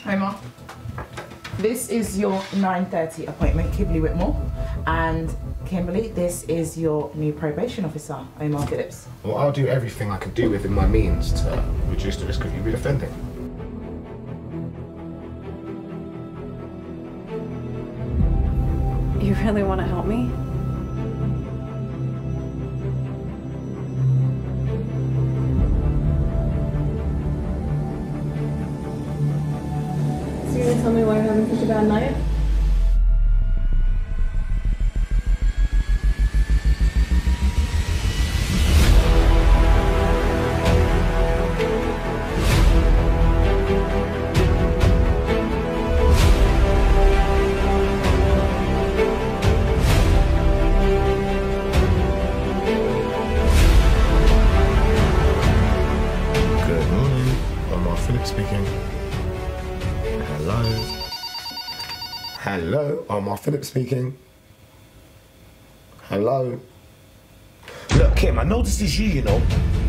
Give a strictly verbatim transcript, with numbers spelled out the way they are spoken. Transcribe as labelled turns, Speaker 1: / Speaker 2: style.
Speaker 1: Omar, this is your nine thirty appointment, Kimberly Whitmore, and Kimberly, this is your new probation officer, Omar Phillips.
Speaker 2: Well, I'll do everything I can do within my means to reduce the risk of you reoffending.
Speaker 3: You really want to help me? So you're gonna tell me why you're having such a bad night?
Speaker 2: Speaking. Hello. Hello, Omar Phillips speaking. Hello.
Speaker 4: Look, Kim, I know this is you, you know,